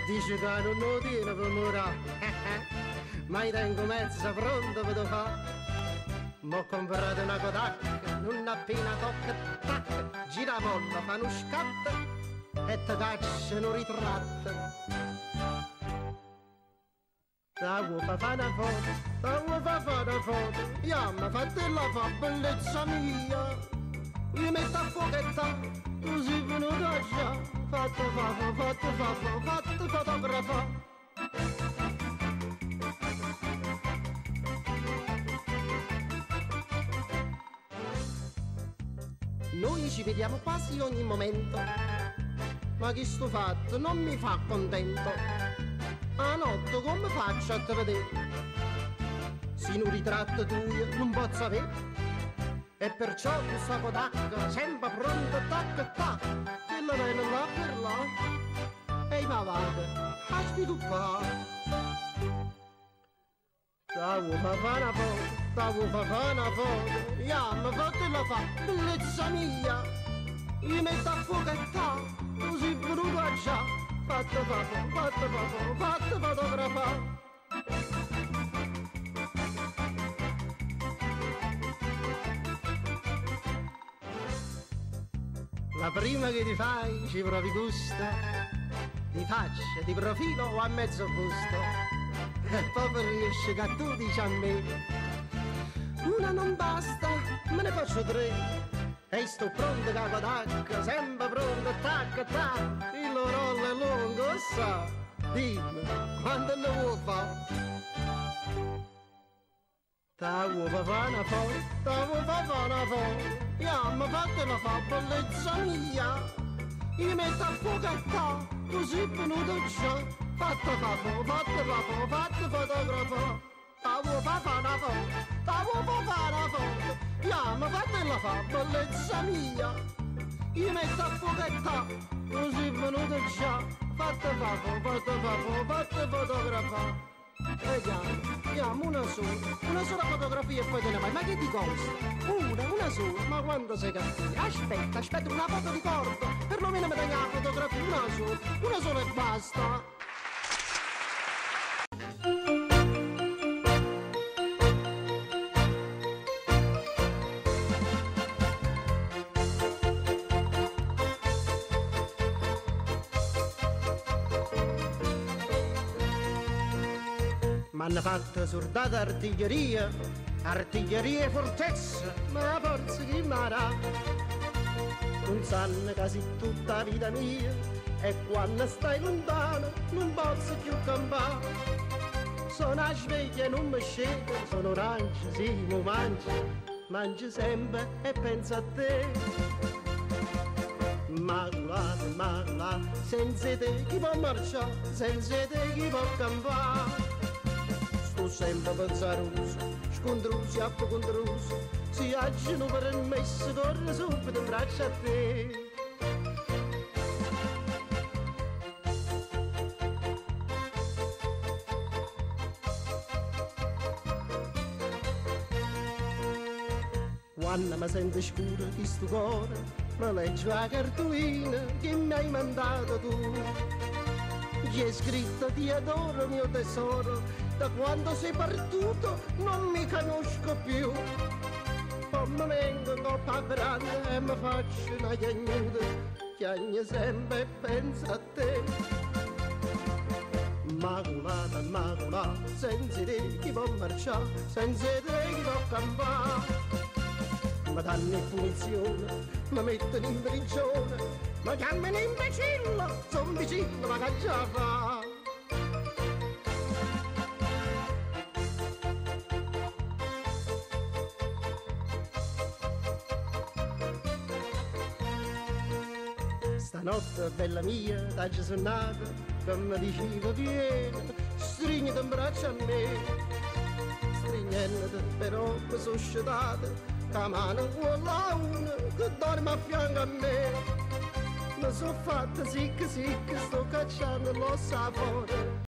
Dice che non lo tiene per morire. Ma io tengo mezza pronta per fare. M'ho comprato una Kodak, non appena tocca, tac, gira molla, fa uno scatto e te caccia un ritratto. Da vuoi fa una foto, da vuoi fa una foto, io mi fatela fa bellezza mia. Io metto a fuochetta, così venuta già, fatto fotografa. Noi ci vediamo quasi ogni momento, ma chi sto fatto non mi fa contento. A notte come faccio a te vedere? Se in un ritratto tuo non posso avere, e perciò questa Kodak sempre pronta, tac tac, quella viene là per là, e ma vado a sviluppare. Stavo fa una foto, stavo fa una foto, io mi fatela fa, bellezza mia. Io metto a fuochetta, così venuto già, fatto fotografare. La prima che ti fai ci provi gusto, di faccia, di profilo o a mezzo busto. E poi riesce che tu dici a me, una non basta, me ne faccio tre. E sto pronto da Kodak, sempre pronto, tac tac, il rollo è lungo, sa, dimmi, quando lo vuoi fare? Ta vuoi fa una foto, ta vuoi fa una foto, io mi fatela fa, bellezza mia. Io metto a fuochetta, così è venuto già, fatto fotografa. Ta vuoi fa una foto, ta vuoi fa una foto, io mi fatela fa, bellezza mia. Io metto a fuochetta, così è venuto già, fatto fotografa. Chiamo una sola fotografia e poi te ne vai, ma che ti costa? Una sola, ma quando sei cattivo? Aspetta, una foto di corpo, perlomeno mi dai la fotografia, una sola e basta. M'hanno fatto soldata artiglieria e fortezza, ma forza chi m'ha. Non sanno che sei tutta la vita mia, e quando stai lontano non posso più campare. Sono a sveglia e non mi scendo, sono orange, sì, mi mangio sempre e penso a te. Maculata, senza te chi può marciare, senza te chi può campare. Sto sempre pensaroso, scontroso, appocontroso, si aggiano per il messo, corre subito in braccio a te. Quando mi sento scuro di sto cuore, mi leggo la cartolina che mi hai mandato tu. Gli è scritto ti adoro mio tesoro, da quando sei partito non mi conosco più. Poi mi vengo in coppa grande e mi faccio una chiagnuta, chiagno sempre e penso a te. Maculata, senza te chi può marciare, senza te chi può campare. Mi danno in punizione, mi mettono in prigione, mi chiamano imbecille, sono vicino, ma che già fa? Stanotte, bella mia, t'hai sonata, che mi diceva vieni, stringiti in braccio a me. Stringendoti però mi sono sciatata, la mano quella una che dorme a fianco a me. Mi sono fatta sicca, sto cacciando lo sapore.